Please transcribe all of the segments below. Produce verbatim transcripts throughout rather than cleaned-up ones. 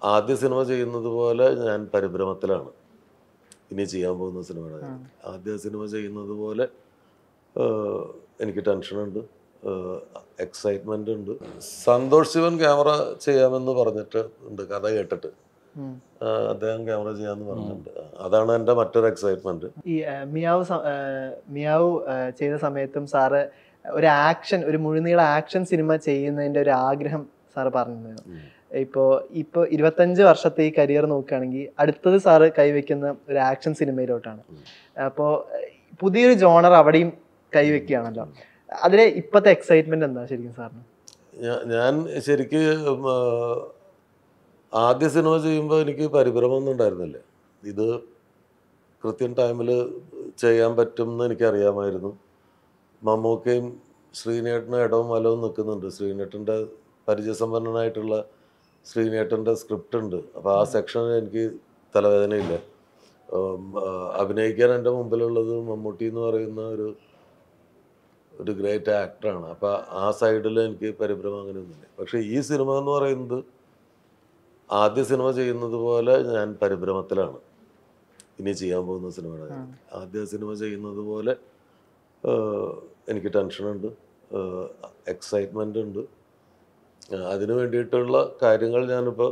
ആദ്യ സിനിമ ചെയ്യുന്നത് പോലെ ഞാൻ പരിഭ്രമത്തിലാണ് ഇനി ചെയ്യാൻ പോകുന്ന സിനിമയുടെ കാര്യം. ആദ്യ സിനിമ ചെയ്യുന്നത് പോലെ എനിക്ക് ടെൻഷനുണ്ട്, എക്സൈറ്റ്മെൻ്റ് ഉണ്ട്. സന്തോഷ് ശിവൻ ക്യാമറ ചെയ്യാമെന്ന് പറഞ്ഞിട്ട് ഉണ്ട്, കഥ കേട്ടിട്ട് അദ്ദേഹം ക്യാമറ ചെയ്യാമെന്ന് പറഞ്ഞിട്ടുണ്ട്. അതാണ് എൻ്റെ മറ്റൊരു എക്സൈറ്റ്മെൻറ്റ്. ഈ മിയാവ് മിയാവ് ചെയ്ത സമയത്തും സാറ് ഒരു ആക്ഷൻ, ഒരു മുഴുനീള ആക്ഷൻ സിനിമ ചെയ്യുന്നതിൻ്റെ ഒരു ആഗ്രഹം സാറ് പറഞ്ഞിരുന്നു. ഇപ്പോൾ ഇപ്പോൾ ഇരുപത്തഞ്ച് വർഷത്തെ ഈ കരിയർ നോക്കുകയാണെങ്കിൽ അടുത്തത് സാറ് കൈവയ്ക്കുന്ന ഒരു ആക്ഷൻ സിനിമയിലോട്ടാണ്. അപ്പോൾ പുതിയൊരു ജോണർ അവിടെയും കൈവയ്ക്കുകയാണല്ലോ. അതിലെ ഇപ്പോഴത്തെ എക്സൈറ്റ്മെന്റ് എന്താ ശരിക്കും സാറിന്? ഞാൻ ശരിക്ക് ആദ്യ സിനിമ ചെയ്യുമ്പോൾ എനിക്ക് പരിഭ്രമമൊന്നും ഉണ്ടായിരുന്നില്ല. ഇത് കൃത്യം ടൈമിൽ ചെയ്യാൻ പറ്റും എന്ന് എനിക്കറിയാമായിരുന്നു. മമ്മൂക്കയും ശ്രീനേട്ടനും ഇടവും വലവും നിൽക്കുന്നുണ്ട്. ശ്രീനേട്ടൻ്റെ പരിചയസമ്പന്നനായിട്ടുള്ള ശ്രീനേട്ടൻ്റെ സ്ക്രിപ്റ്റ് ഉണ്ട്. അപ്പോൾ ആ സെക്ഷനിൽ എനിക്ക് തലവേദനയില്ല. അഭിനയിക്കാൻ എൻ്റെ മുമ്പിലുള്ളത് മമ്മൂട്ടി എന്ന് പറയുന്ന ഒരു ഒരു ഗ്രേറ്റ് ആക്ടറാണ്. അപ്പോൾ ആ സൈഡിൽ എനിക്ക് പരിഭ്രമം അങ്ങനെയൊന്നുമില്ല. പക്ഷേ ഈ സിനിമ എന്ന് പറയുന്നത് ആദ്യ സിനിമ ചെയ്യുന്നത് പോലെ ഞാൻ പരിഭ്രമത്തിലാണ് ഇനി ചെയ്യാൻ പോകുന്ന സിനിമയുടെ കാര്യം. ആദ്യ സിനിമ ചെയ്യുന്നത് പോലെ എനിക്ക് ടെൻഷനുണ്ട്, എക്സൈറ്റ്മെൻ്റ് ഉണ്ട്. അതിന് വേണ്ടിയിട്ടുള്ള കാര്യങ്ങൾ ഞാനിപ്പോൾ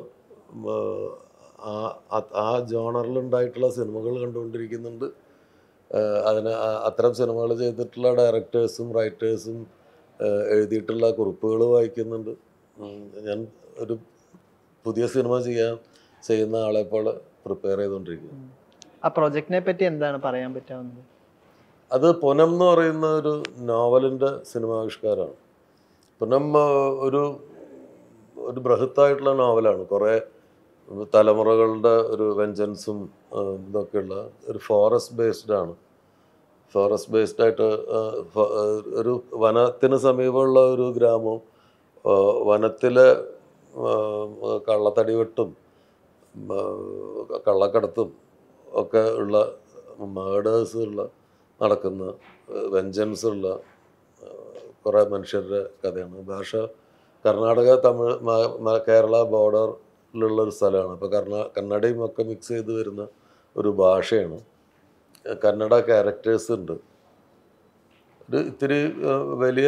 ആ ആ ജോണറിലുണ്ടായിട്ടുള്ള സിനിമകൾ കണ്ടുകൊണ്ടിരിക്കുന്നുണ്ട്. അതിന് അത്തരം സിനിമകൾ ചെയ്തിട്ടുള്ള ഡയറക്ടേഴ്സും റൈറ്റേഴ്സും എഴുതിയിട്ടുള്ള കുറിപ്പുകൾ വായിക്കുന്നുണ്ട്. ഞാൻ ഒരു പുതിയ സിനിമ ചെയ്യാൻ ചെയ്യുന്ന ആളെ പോലെ പ്രിപ്പയർ ചെയ്തുകൊണ്ടിരിക്കുന്നു. ആ പ്രോജക്റ്റിനെ പറ്റി എന്താണ് പറയാൻ പറ്റാവുന്നത്? അത് പൊനം എന്ന് പറയുന്ന ഒരു നോവലിൻ്റെ സിനിമാവിഷ്കാരമാണ്. പൊനം ഒരു ഒരു ബൃഹത്തായിട്ടുള്ള നോവലാണ്. കുറേ തലമുറകളുടെ ഒരു വെഞ്ചൻസും ഇതൊക്കെയുള്ള ഒരു ഫോറസ്റ്റ് ബേസ്ഡ് ആണ്. ഫോറസ്റ്റ് ബേസ്ഡ് ആയിട്ട് ഒരു വനത്തിന് സമീപമുള്ള ഒരു ഗ്രാമവും വനത്തിലെ കള്ളത്തടിവെട്ടും കള്ളക്കടത്തും ഒക്കെ ഉള്ള മേഡേഴ്സ് ഉള്ള നടക്കുന്ന വെഞ്ചൻസ് ഉള്ള കുറേ മനുഷ്യരുടെ കഥയാണ്. ഭാഷ കർണാടക, തമിഴ്, കേരള ബോർഡറിലുള്ളൊരു സ്ഥലമാണ്. അപ്പോൾ കർണാ കന്നഡയും ഒക്കെ മിക്സ് ചെയ്ത് വരുന്ന ഒരു ഭാഷയാണ്. കന്നഡ ക്യാരക്ടേഴ്സ് ഉണ്ട്. ഒരു ഇത്തിരി വലിയ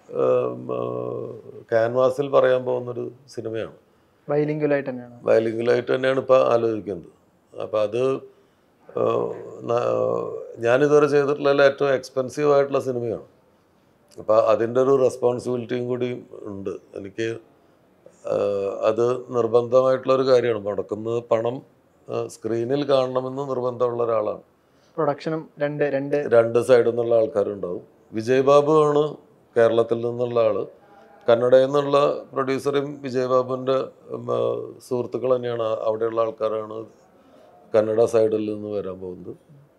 ക്യാൻവാസിൽ പറയാൻ പോകുന്നൊരു സിനിമയാണ്. ബൈലിംഗുവലായിട്ട് തന്നെയാണ് ബൈലിംഗുവലായിട്ട് തന്നെയാണ് ഇപ്പോൾ ആലോചിക്കുന്നത്. അപ്പോൾ അത് ഞാനിതുവരെ ചെയ്തിട്ടുള്ള ഏറ്റവും എക്സ്പെൻസീവ് ആയിട്ടുള്ള സിനിമയാണ്. അപ്പോൾ അതിൻ്റെ ഒരു റെസ്പോൺസിബിലിറ്റിയും കൂടി ഉണ്ട് എനിക്ക്. അത് നിർബന്ധമായിട്ടുള്ളൊരു കാര്യമാണ്. മുടക്കുന്നത് പണം സ്ക്രീനിൽ കാണണമെന്ന് നിർബന്ധമുള്ള ഒരാളാണ്. പ്രൊഡക്ഷനും രണ്ട് രണ്ട് രണ്ട് സൈഡിൽ നിന്നുള്ള ആൾക്കാരുണ്ടാവും. വിജയ് ബാബു ആണ് കേരളത്തിൽ നിന്നുള്ള ആൾ. കന്നഡയിൽ നിന്നുള്ള പ്രൊഡ്യൂസറും വിജയ് ബാബുവിൻ്റെ സുഹൃത്തുക്കൾ തന്നെയാണ്. അവിടെയുള്ള ആൾക്കാരാണ് കന്നഡ സൈഡിൽ നിന്ന് വരാൻ പോകുന്നത്.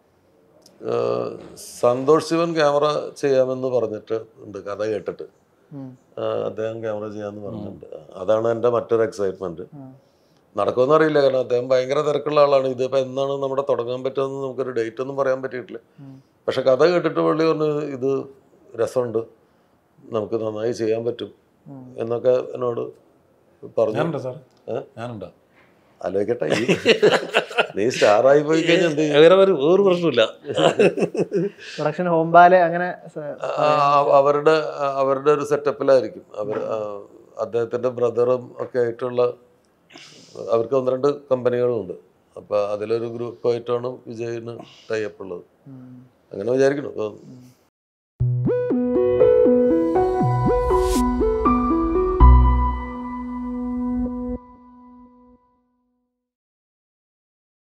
സന്തോഷ് ശിവൻ ക്യാമറ ചെയ്യാമെന്ന് പറഞ്ഞിട്ട് ഉണ്ട്, കഥ കേട്ടിട്ട് അദ്ദേഹം ക്യാമറ ചെയ്യാമെന്ന് പറഞ്ഞിട്ടുണ്ട്. അതാണ് എൻ്റെ മറ്റൊരു എക്സൈറ്റ്മെൻറ്റ്. നടക്കുമെന്ന് അറിയില്ല, കാരണം അദ്ദേഹം ഭയങ്കര തിരക്കുള്ള ആളാണ്. ഇതിപ്പോൾ എന്നാണ് നമ്മുടെ തുടങ്ങാൻ പറ്റുമെന്ന് നമുക്കൊരു ഡേറ്റ് ഒന്നും പറയാൻ പറ്റിയിട്ടില്ല. പക്ഷെ കഥ കേട്ടിട്ട് പുള്ളി പറഞ്ഞു ഇത് രസമുണ്ട്, നമുക്ക് നന്നായി ചെയ്യാൻ പറ്റും എന്നൊക്കെ എന്നോട് പറഞ്ഞു. ഞാനുണ്ടോ ആലോചിക്കട്ടെ, നീ സ്റ്റാറായി പോയി കഴിഞ്ഞാൽ ഒരു പ്രശ്നമില്ല. പ്രൊഡക്ഷൻ ഹോംബാലെ അങ്ങനെ അവരുടെ അവരുടെ ഒരു സെറ്റപ്പിലായിരിക്കും. അവർ അദ്ദേഹത്തിൻ്റെ ബ്രദറും ഒക്കെ ആയിട്ടുള്ള അവർക്ക് ഒന്ന് രണ്ട് കമ്പനികളുണ്ട്. അപ്പോൾ അതിലൊരു ഗ്രൂപ്പായിട്ടാണ് വിജയിന് ടൈപ്പ് ഉള്ളത്. അങ്ങനെ വിചാരിക്കണം. അപ്പോൾ